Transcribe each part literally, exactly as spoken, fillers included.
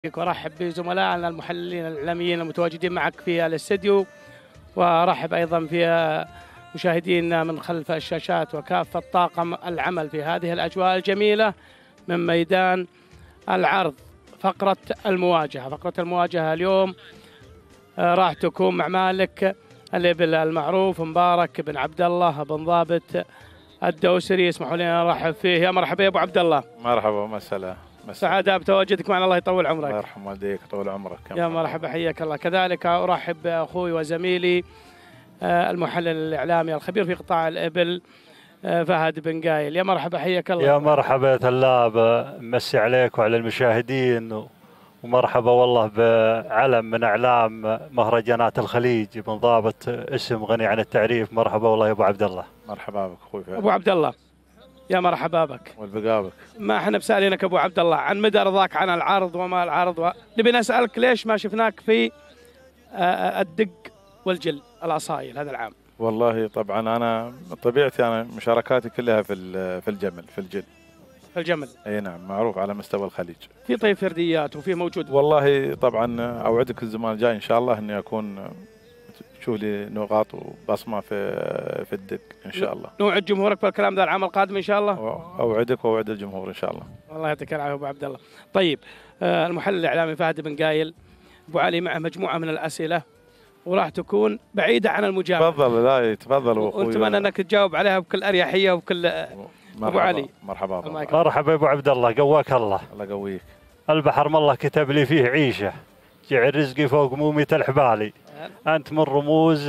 وارحب بزملائنا المحللين الاعلاميين المتواجدين معك في الاستديو، وارحب ايضا في مشاهدينا من خلف الشاشات وكافه طاقم العمل في هذه الاجواء الجميله من ميدان العرض. فقره المواجهه، فقره المواجهه اليوم راح تكون مع مالك الابل المعروف مبارك بن عبد الله بن ضابط الدوسري. اسمحوا لي نرحب فيه. يا مرحبا يا ابو عبد الله. مرحبا مساء. سعادة بتواجدك معنا، الله يطول عمرك. الله يرحم والديك يطول عمرك. يا مرحبا حياك الله. كذلك ارحب باخوي وزميلي المحلل الاعلامي الخبير في قطاع الابل فهد بن قايل. يا مرحبا حياك الله. يا مرحبا ثلاب، مسي عليك وعلى المشاهدين، ومرحبا والله بعلم من اعلام مهرجانات الخليج بن ضابط، اسم غني عن التعريف. مرحبا والله يا ابو عبد الله. مرحبا بك اخوي فهد. ابو عبد الله يا مرحبا بك. والبقابك. ما احنا بسالينك ابو عبد الله عن مدى رضاك عن العرض وما العرض و... نبي نسالك ليش ما شفناك في الدق والجل الاصايل هذا العام؟ والله طبعا انا طبيعتي انا مشاركاتي كلها في في الجمل في الجل. في الجمل. اي نعم، معروف على مستوى الخليج. في طيب فرديات وفي موجود. والله طبعا اوعدك الزمان الجاي ان شاء الله اني اكون تشوف لي نقاط وبصمه في في الدق ان شاء الله. نوعد جمهورك بالكلام ذا العام القادم ان شاء الله. اوعدك واوعد الجمهور ان شاء الله. الله يعطيك العافيه ابو عبد الله. طيب آه المحلل الاعلامي فهد بن قايل، ابو علي معه مجموعه من الاسئله وراح تكون بعيده عن المجامله. تفضل. لا تفضل اخوي، ونتمنى انك تجاوب عليها بكل اريحيه وبكل. ابو علي. مرحبا مرحبا يا ابو عبد الله، قواك الله. الله يقويك. البحر ما الله كتب لي فيه عيشه، جعل رزقي فوق مومية الحبالي. أنت من رموز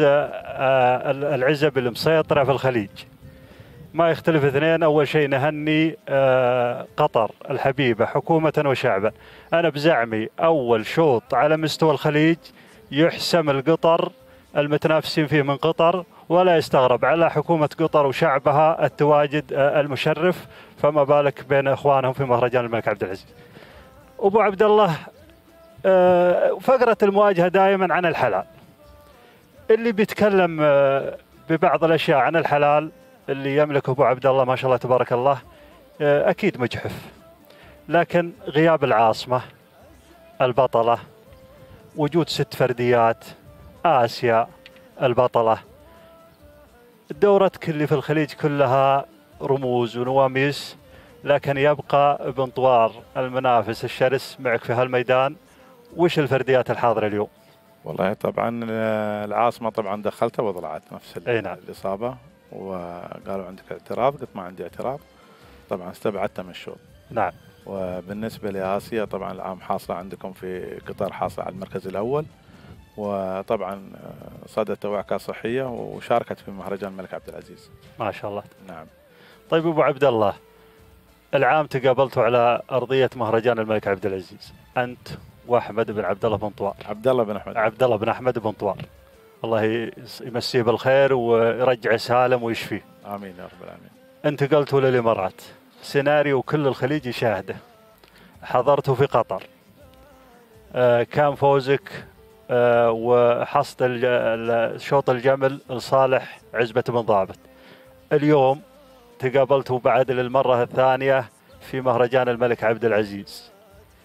العزب المسيطرة في الخليج، ما يختلف اثنين. أول شيء نهني قطر الحبيبة حكومة وشعبا. أنا بزعمي أول شوط على مستوى الخليج يحسم القطر المتنافسين فيه من قطر، ولا يستغرب على حكومة قطر وشعبها التواجد المشرف، فما بالك بين إخوانهم في مهرجان الملك عبد العزيز. أبو عبد الله، فقرة المواجهة دائما عن الحلال. اللي بيتكلم ببعض الأشياء عن الحلال اللي يملكه أبو عبد الله ما شاء الله تبارك الله أكيد مجحف، لكن غياب العاصمة البطلة، وجود ست فرديات، آسيا البطلة، دورتك اللي في الخليج كلها رموز ونواميس، لكن يبقى بنطوار المنافس الشرس معك في هالميدان. وش الفرديات الحاضرة اليوم؟ والله طبعا العاصمة طبعا دخلتها وضلعت نفس نعم. الإصابة، وقالوا عندك اعتراض، قلت ما عندي اعتراض، طبعا استبعدتها من الشوط. نعم. وبالنسبة لآسيا طبعا العام حاصلة عندكم في قطر، حاصلة على المركز الأول، وطبعا صدت وعكة صحية وشاركت في مهرجان الملك عبد العزيز. ما شاء الله. نعم. طيب أبو عبد الله، العام تقابلتوا على أرضية مهرجان الملك عبد العزيز، أنت واحمد بن عبد الله بن طوار. عبد الله بن احمد. عبد الله بن احمد بن طوار، الله يمسيه بالخير ويرجع سالم ويشفيه. امين يا رب العالمين. انتقلتوا للامارات، سيناريو كل الخليج يشاهده، حضرتوا في قطر، آه كان فوزك آه وحصد شوط الجمل لصالح عزبة بن ضابط. اليوم تقابلتوا بعد للمرة الثانية في مهرجان الملك عبد العزيز.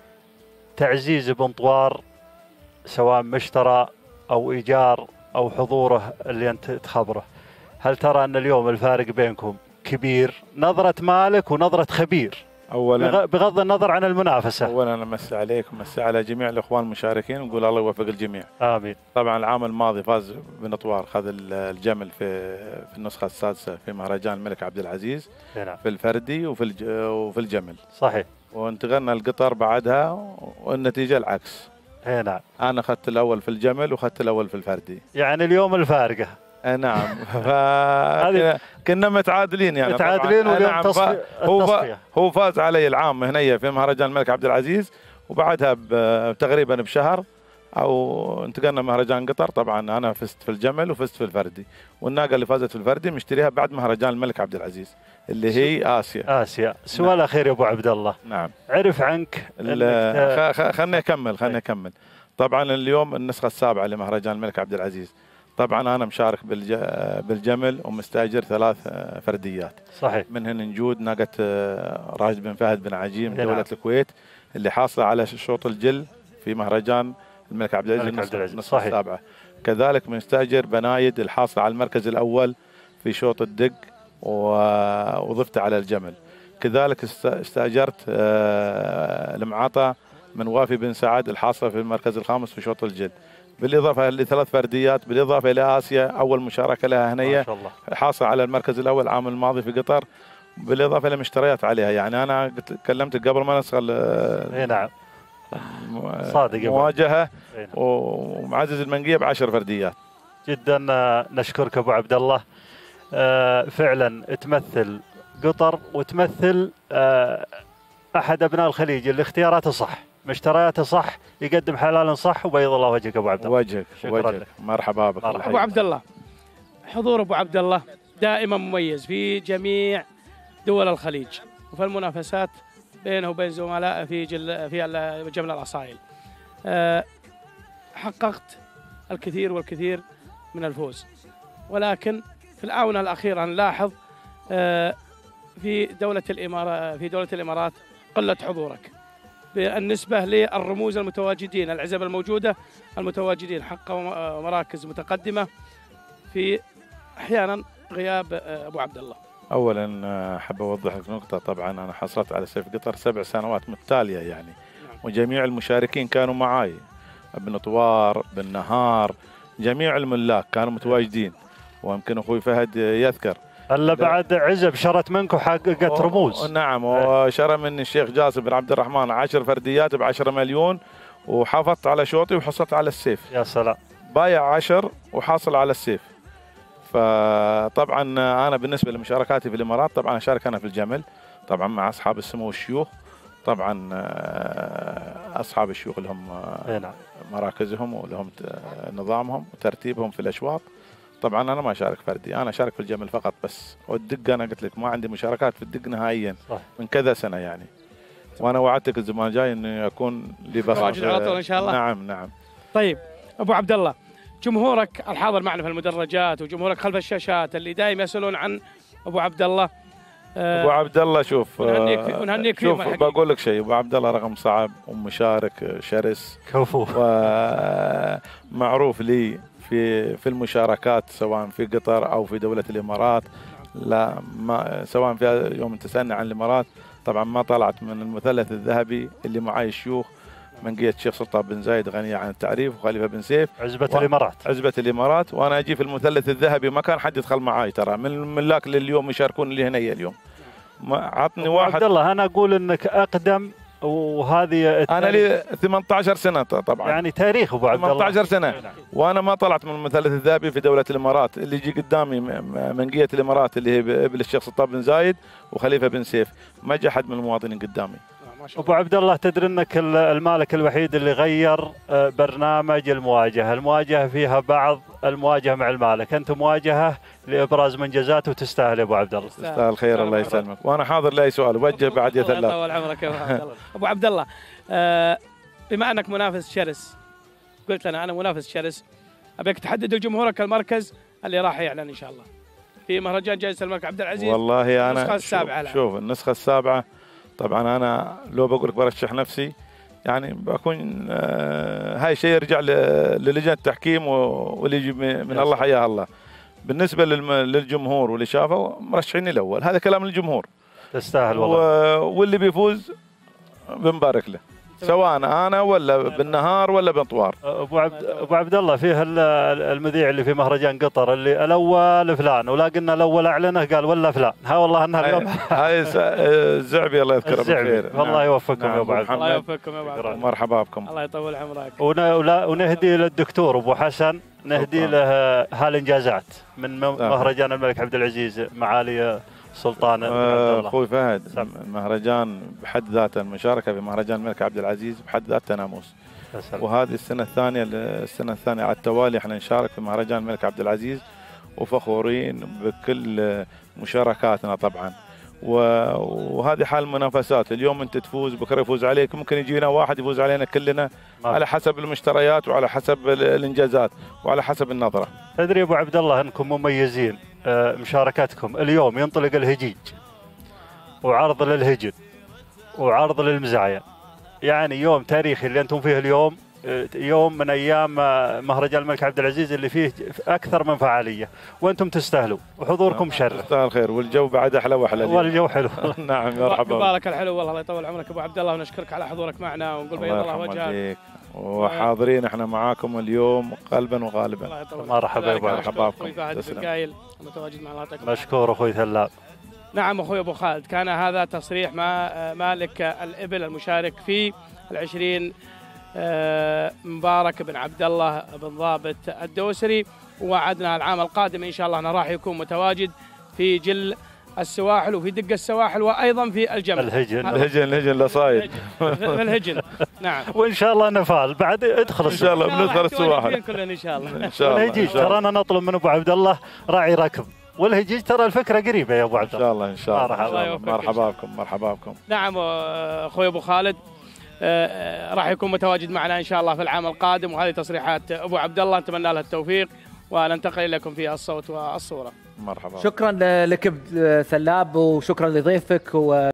تعزيز بن طوار سواء مشترى أو إيجار أو حضوره اللي أنت تخبره، هل ترى أن اليوم الفارق بينكم كبير؟ نظرة مالك ونظرة خبير، أولا بغض النظر عن المنافسة. أولا أمسي عليك ومسي على جميع الإخوان المشاركين ونقول الله يوفق الجميع. آمين. طبعا العام الماضي فاز بن طوار، خذ الجمل في في النسخة السادسة في مهرجان الملك عبد العزيز. نعم. في الفردي وفي وفي الجمل. صحيح. وانتقلنا القطر بعدها والنتيجة العكس. اي نعم. أنا أخذت الأول في الجمل وأخذت الأول في الفردي. يعني اليوم الفارقة. نعم. كنا متعادلين يعني. متعادلين واليوم نعم. تصفية. هو هو فاز علي العام هنية في مهرجان الملك عبد العزيز، وبعدها تقريبا بشهر او انتقلنا مهرجان قطر. طبعا انا فزت في الجمل وفزت في الفردي، والناقه اللي فازت في الفردي مشتريها بعد مهرجان الملك عبد العزيز اللي هي اسيا. اسيا. سؤال نعم. اخير يا ابو عبد الله. نعم. عرف عنك. خلني اكمل خلني اكمل. طبعا اليوم النسخه السابعه لمهرجان الملك عبد العزيز. طبعا انا مشارك بالجمل ومستاجر ثلاث فرديات. صحيح. منهن نجود ناقه راشد بن فهد بن عجيم من دوله الكويت، اللي حاصله على شوط الجل في مهرجان الملك عبد العزيز الملك عبد العزيز النسخة صحيح. السابعة. كذلك بنستأجر بنايد الحاصل على المركز الأول في شوط الدق وضفته على الجمل. كذلك استأجرت المعاطى من وافي بن سعد الحاصل في المركز الخامس في شوط الجد، بالإضافة لثلاث فرديات، بالإضافة إلى آسيا أول مشاركة لها هنية حاصل على المركز الأول العام الماضي في قطر، بالإضافة لمشتريات عليها. يعني أنا كلمتك قبل ما ندخل اي نعم صادق مواجهة ومعزز المنقية بعشر فرديات. جدا نشكرك أبو عبد الله. آه فعلا تمثل قطر وتمثل آه أحد أبناء الخليج اللي اختياراته صح، مشترياته صح، يقدم حلال صح، وبيض الله وجهك أبو عبد الله. وجهك وجهك. مرحبا بك. مرحبا. أبو عبد الله، حضور أبو عبد الله دائما مميز في جميع دول الخليج وفي المنافسات بينه وبين زملائه في جل في جمل الأصائل. أه حققت الكثير والكثير من الفوز، ولكن في الآونة الأخيرة نلاحظ أه في دولة الإمارات في دولة الإمارات قلة حضورك بالنسبة للرموز المتواجدين، العزب الموجودة المتواجدين حققوا مراكز متقدمة في أحيانا غياب أبو عبد الله. أولا أحب أوضح لك نقطة، طبعا أنا حصلت على سيف قطر سبع سنوات متتالية يعني، وجميع المشاركين كانوا معاي، ابن طوار، بن نهار، جميع الملاك كانوا متواجدين، ويمكن أخوي فهد يذكر. هلا بعد عزب شرت منك وحققت رموز. نعم، وشرى مني الشيخ جاسم بن عبد الرحمن عشر فرديات بعشرة مليون، وحافظت على شوطي وحصلت على السيف. يا سلام. بايع عشر وحاصل على السيف. فطبعا انا بالنسبه لمشاركاتي في الامارات طبعا اشارك انا في الجمل طبعا مع اصحاب السمو والشيوخ. طبعا اصحاب الشيوخ لهم مراكزهم ولهم نظامهم وترتيبهم في الاشواط. طبعا انا ما اشارك فردي، انا اشارك في الجمل فقط بس، والدق انا قلت لك ما عندي مشاركات في الدق نهائيا من كذا سنه يعني. وانا وعدتك الزمان الجاي انه يكون لي بصمه ان شاء الله. نعم نعم. طيب ابو عبد الله، جمهورك الحاضر معنا في المدرجات وجمهورك خلف الشاشات اللي دائما يسالون عن ابو عبد الله. أه ابو عبد الله شوف ونهنيك شوف بقول لك شيء، ابو عبد الله رقم صعب ومشارك شرس كفو ومعروف لي في في المشاركات سواء في قطر او في دوله الامارات. لا ما سواء في يوم تسالني عن الامارات طبعا ما طلعت من المثلث الذهبي اللي معي الشيوخ منقية الشيخ سلطان بن زايد غنية عن التعريف وخليفة بن سيف عزبة و... الإمارات عزبة الإمارات، وأنا أجي في المثلث الذهبي ما كان حد يدخل معاي ترى من الملاك اللي اليوم يشاركون اللي هنا اليوم. ما عطني واحد. عبد الله أنا أقول إنك أقدم وهذه أنا لي ثمانية عشر سنة طبعا يعني تاريخ أبو عبد الله ثمانية عشر سنة، وأنا ما طلعت من المثلث الذهبي في دولة الإمارات. اللي يجي قدامي منقية الإمارات اللي هي ابن الشيخ سلطان بن زايد وخليفة بن سيف، ما جاء حد من المواطنين قدامي. أبو عبد الله تدري أنك المالك الوحيد اللي غير برنامج المواجهة، المواجهة فيها بعض المواجهة مع المالك، أنت مواجهة لإبراز منجزات وتستاهل يا أبو عبد الله. تستاهل خير الله يسلمك، وأنا حاضر لأي سؤال وجه بعد يا ثلاث. الله يطول عمرك يا أبو عبد الله. أبو عبد الله بما أنك منافس شرس، قلت لنا أنا منافس شرس، أبيك تحدد لجمهورك المركز اللي راح يعلن إن شاء الله في مهرجان جائزة الملك عبد العزيز. والله أنا النسخة السابعة. شوف, شوف النسخة السابعة طبعا أنا لو بقول لك برشح نفسي يعني بكون آه هاي شيء يرجع للجنة التحكيم واللي يجي من الله حياها الله. بالنسبة للجمهور واللي شافه مرشحيني الأول، هذا كلام الجمهور. تستاهل والله. واللي بيفوز بنبارك له سواء انا ولا بالنهار ولا بنطوار. ابو عبد ابو عبد الله فيه المذيع اللي في مهرجان قطر اللي الاول فلان ولا قلنا الاول اعلنه قال ولا فلان، ها والله انها اليوم هاي الزعبي الله يذكره بالخير. والله يوفقكم نعم. يا ابو عبد الله يوفقكم يا ابو عبد الله. مرحبا بكم. الله يطول عمرك. ونهدي للدكتور ابو حسن نهدي له هالانجازات من مهرجان الملك عبد العزيز معالي سلطان اخوي فهد. المهرجان بحد ذاته المشاركه في مهرجان الملك عبد العزيز بحد ذاته ناموس، وهذه السنه الثانيه السنه الثانيه على التوالي احنا نشارك في مهرجان الملك عبد العزيز وفخورين بكل مشاركاتنا طبعا. وهذه حال المنافسات، اليوم انت تفوز بكره يفوز عليك، ممكن يجينا واحد يفوز علينا كلنا على حسب المشتريات وعلى حسب الانجازات وعلى حسب النظره. تدري ابو عبد الله انكم مميزين، مشاركتكم اليوم ينطلق الهجيج وعرض للهجن وعرض للمزايا يعني يوم تاريخي اللي انتم فيه اليوم، يوم من ايام مهرجان الملك عبد العزيز اللي فيه اكثر من فعاليه، وانتم تستاهلوا وحضوركم شرف. تستاهل خير، والجو بعد احلى واحلى. والجو حلو. نعم مرحبا. مبارك الحلو والله، الله يطول عمرك ابو عبد الله، ونشكرك على حضورك معنا ونقول بيض الله وجهك. وحاضرين احنا معاكم اليوم قلبا وغالبا. مرحبا يا ابو عبد الله. اخوي فهد بن قايل المتواجد معنا. مشكور اخوي ثلاب. نعم اخوي ابو خالد، كان هذا تصريح ما مالك الابل المشارك في العشرين مبارك بن عبد الله بن ضابط الدوسري، ووعدنا العام القادم ان شاء الله انه راح يكون متواجد في جل السواحل وفي دق السواحل وايضا في الجمل. الهجن الهجن الهجن لصايد الهجن. نعم. وان شاء الله نفال بعد ادخل ان شاء الله بندخل السواحل كلنا ان شاء الله. ان شاء الله. والهجيج ترى انا نطلب من ابو عبد الله راعي ركب، والهجيج ترى الفكره قريبه يا ابو عبد الله. ان شاء الله ان شاء الله. مرحبا بكم مرحبا بكم. نعم اخوي ابو خالد، آه راح يكون متواجد معنا ان شاء الله في العام القادم، وهذه تصريحات ابو عبد الله نتمنى له التوفيق، وننتقل اليكم في الصوت والصوره. مرحبا. شكرا لك ثلاب، وشكرا لضيفك و